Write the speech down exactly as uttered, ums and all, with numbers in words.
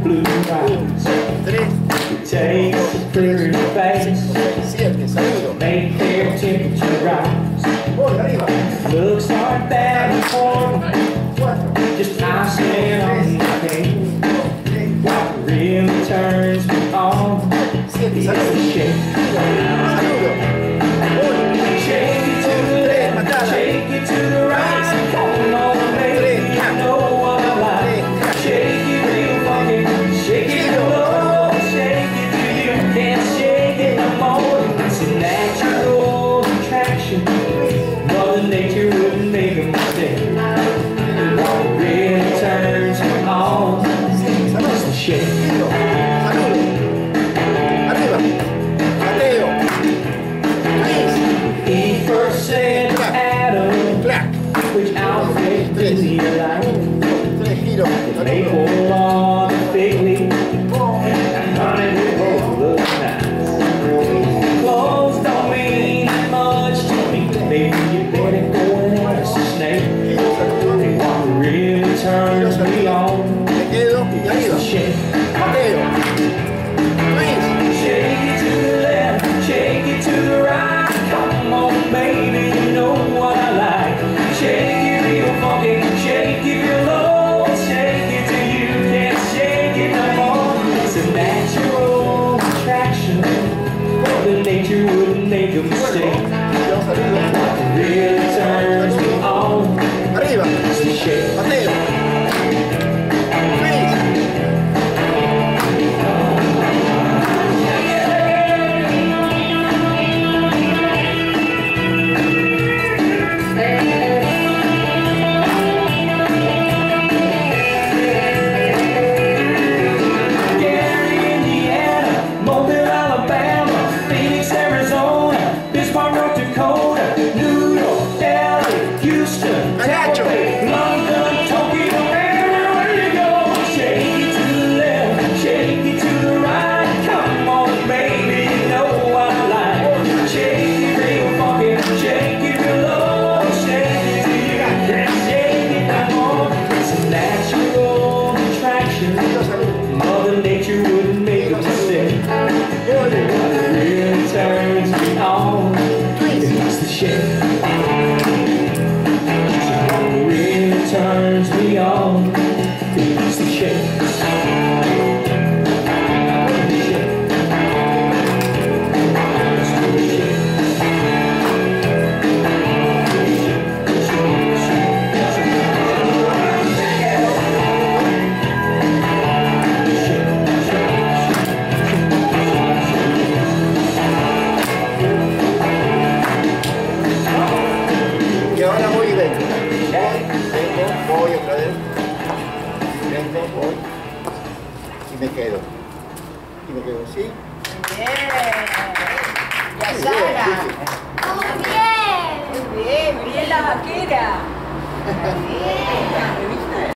blue eyes. It takes a pretty face, make their temperature rise. Looks aren't that important, just icing on my cake. What really turns me on is the shake. Shake it to the left, shake it to the right. Come on, baby, you know what I like. Shake it real funky, shake it low, shake it till you can't shake it no more. It's a natural attraction, Mother Nature wouldn't make a mistake. What really turns me on is the shake. He first said to Adam, which outfit does he like? The maple on the fig leaf, and honey they both look nice. Clothes don't mean that much to me, baby, you better go and ask the snake. What really turns me on is the shake. Shake it to the left, shake it to the right. Come on, baby, you know what I like. Shake it real funky, shake it real low, shake it till you can't shake it no more. It's a natural attraction, Mother Nature wouldn't make a mistake. What really turns me on is the shake. Mother Nature wouldn't make a mistake. What really turns me on is the shake. What really turns me on is the shake. Voy otra vez, vengo, voy y me quedo, y me quedo así. Bien, y a Sara. Muy bien. Muy bien, bien la vaquera. Muy bien.